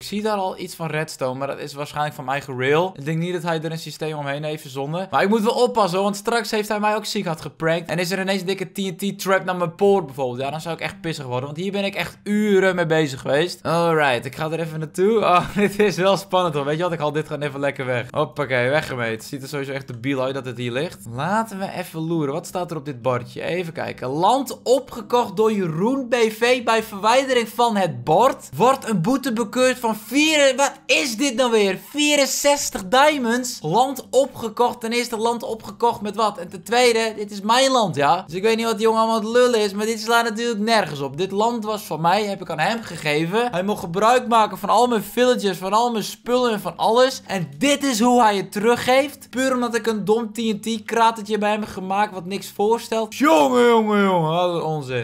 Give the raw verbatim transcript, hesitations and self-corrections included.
zie daar al iets van redstone, maar dat is waarschijnlijk van mijn eigen rail. Ik denk niet dat hij er een systeem omheen heeft verzonnen. Maar ik moet wel oppassen, want straks heeft hij mij ook ziek had geprankt. En is er ineens een dikke T N T-trap naar mijn poort bijvoorbeeld. Ja, dan zou ik echt pissig worden, want hier ben ik echt uren mee bezig geweest. Alright, ik ga er even naartoe. Oh, dit is wel spannend hoor. Weet je wat, ik haal dit gewoon even lekker weg. Hoppakee, weggemeten. Het ziet er sowieso echt debiel uit dat het hier ligt. Laten we even loeren. Wat staat er op dit bordje? Even kijken. Land opgekocht door Jeroen B V bij verwijdering van het bord. Wordt een boete bekeurd van vier... Wat is dit nou weer? vierenzestig diamonds. Land opgekocht. Ten eerste land opgekocht met wat? En ten tweede, dit is mijn land, ja. Dus ik weet niet wat die jongen allemaal aan het lullen is. Maar dit slaat natuurlijk nergens op. Dit land was van mij. Heb ik aan hem gegeven. Hij mocht gebruik maken van al mijn villages, van al mijn spullen en van alles. En dit is hoe hij het teruggeeft. Puur omdat ik een dom T N T-kratertje bij hem heb gemaakt wat niks voorstelt. Jongen, jongen, jongen. Wat een onzin.